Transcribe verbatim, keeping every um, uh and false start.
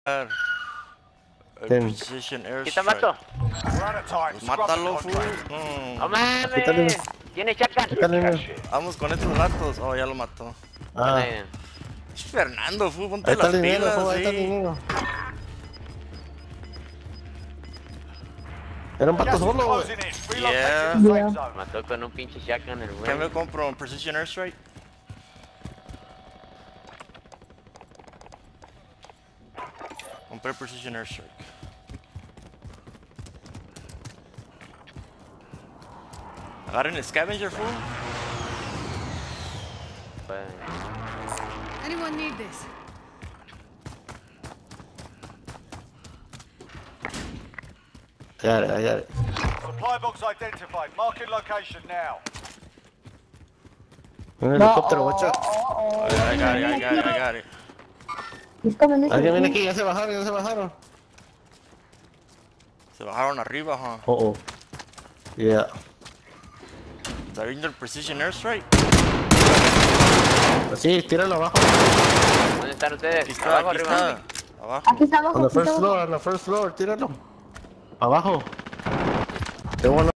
El Ten. Precision Airstrike. ¿Quién te mató? Pues mátalo, fool. ¡No No. mames! ¿Tiene shotgun? Quítale. Vamos con estos ratos. Oh, ya lo mató. Ah, Es Fernando, fool. Ponte ahí está las el dinero, pilas, fool, ahí está el sí. dinero. Era un pato solo, güey. Yeah. Mató con un pinche shotgun el ¿Qué me güey. compro? ¿Un Precision Airstrike? Compré Precision Airstrike. Agarren el scavenger, fool. Anyone need this? I got it, I got it. Supply box identified. Marking location now. Un helicóptero, guacha. I got it, I got it, I got it. Alguien viene aquí, ya se bajaron, ya se bajaron. Se bajaron arriba, huh? Oh, oh. Yeah. ¿Está viendo el Precision Airstrike? Sí, tíralo abajo. ¿Dónde están ustedes? Aquí está, ¿Abajo, aquí arriba? está. Abajo. Aquí está abajo. On the aquí está first abajo. floor, on the first floor, tíralo. Abajo. Tengo uno.